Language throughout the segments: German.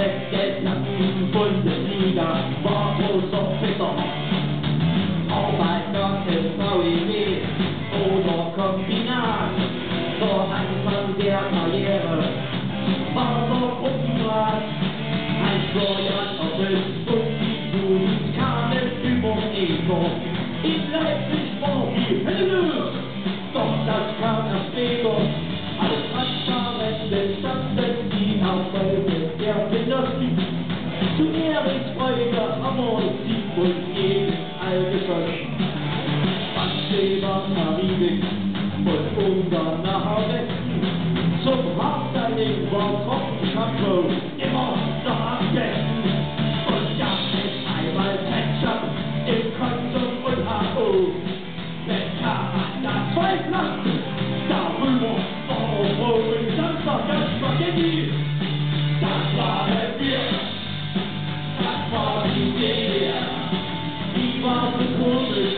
Bundesliga war großer Fitter. Arbeiter im VEB oder Kombinat. Vor Anfang der Karriere war der Gruppenrat. Ein Florian Oppel und die Jugend kamen über Ego. In Leipzig war die Hölle los, doch das kam erst später. Als Transparente standen die Erfolge der Dynastie. Zu Ehringsfreude haben wir Sieg und gegen all geschossen. Ansteber Karibik und Ungarn nach Westen. Zum Hauptteilung war Trockenschampo immer noch am besten. Und gab es einmal Ketchup im Konsum und HO. Wenn Kanada zwei Flaschen darüber war froh und Samstag das Spaghetti. Das waren wir. Das war die DDR, die war so komisch.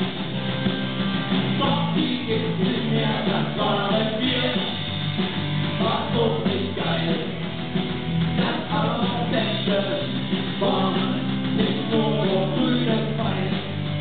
Doch die gibt's nicht mehr, das waren wir. War so nicht geil. Das Allerbeste war nicht nur der grüne Pfeil.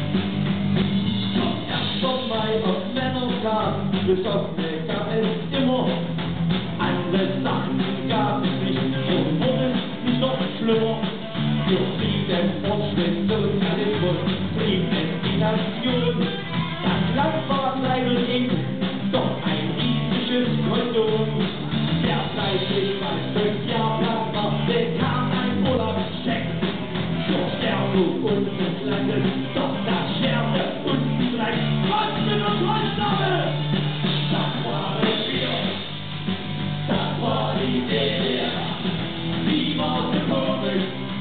Doch 1. Mai auf Männertag, Besoffene gab es immer. Andere Sachen gab es nicht und wurden nicht noch schlimmer. Für Frieden, Fortschritt, Sozialismus, Frieden, die Nation. Das Land war klein und eng, doch ein riesiges Kondom. Wer fleißig mal 5 Jahre Platz war, bekam ein Urlaubscheck. Zur Stärkung unseres Landes, doch das schärfte uns gleich Kosten und Holznahme. Das waren wir, das war die DDR, die war so komisch.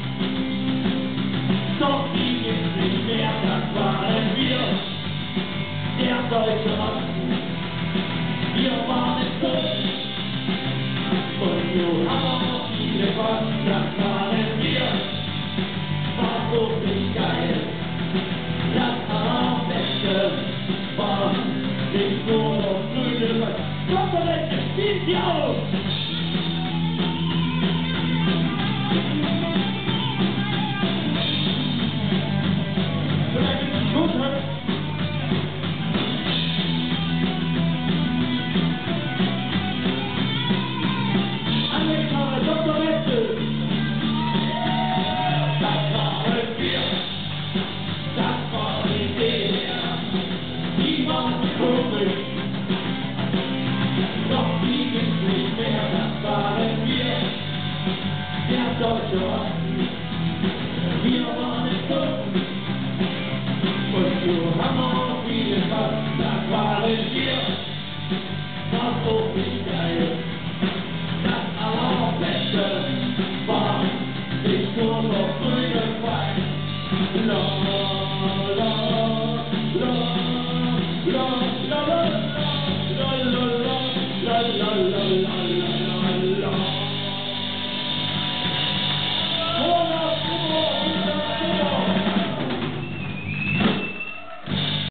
Doch die gibt's nicht mehr, das waren wir, der deutsche Osten. Wir waren es gut und so haben wir noch viele Kosten, das waren wir. War wirklich geil, das Allerbeste war nicht nur noch grüne Wein. Komplett, es spielt sie auf! Deutsche Osten, wir waren es gut und so haben wir viele Spaß, das waren wir, war so nicht geil, das Allerbeste war nicht nur noch grüne Wein.